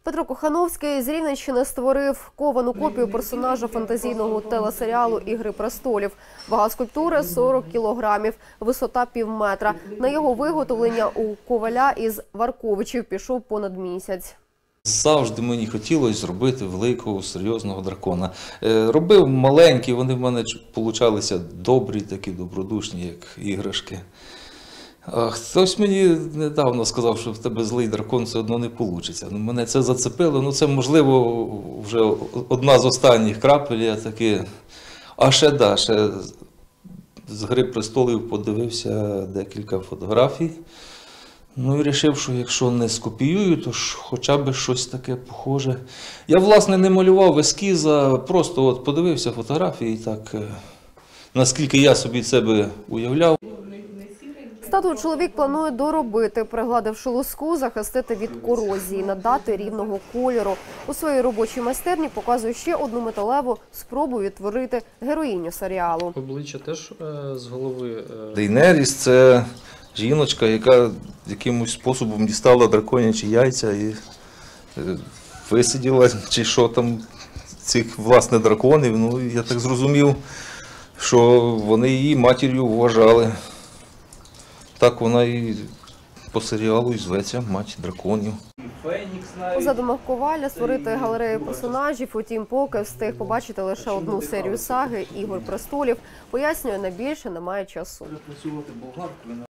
Петро Кохановський з Рівненщини створив ковану копію персонажа фантазійного телесеріалу «Ігри престолів». Вага скульптури – 40 кілограмів, висота – півметра. На його виготовлення у коваля із Варковичів пішов понад місяць. Завжди мені хотілося зробити великого, серйозного дракона. Робив маленькі, вони в мене получалися добрі, такі добродушні, як іграшки. А хтось мені недавно сказав, що в тебе злий дракон все одно не вийде. Мене це зацепило, це можливо вже одна з останніх крапель, я таки. А ще з «Гри престолів» подивився декілька фотографій. І вирішив, що якщо не скопіюю, то ж хоча б щось таке похоже. Я, власне, не малював ескіза, просто подивився фотографії і так, наскільки я собі себе уявляв. Статую чоловік планує доробити, пригладивши луску, захистити від корозії, надати рівного кольору. У своїй робочій майстерні показує ще одну металеву спробу відтворити героїню серіалу. Обличчя теж з голови. Дейнеріс – це жіночка, яка якимось способом дістала драконячі яйця і висиділа, чи що там, цих, власне, драконів. Я так зрозумів, що вони її матір'ю вважали. Так вона і по серіалу і зветься «Мать драконів». У задумах коваля створити галерею персонажів, утім, поки встиг побачити лише одну серію саги «Ігор престолів». Пояснює, на більше немає часу.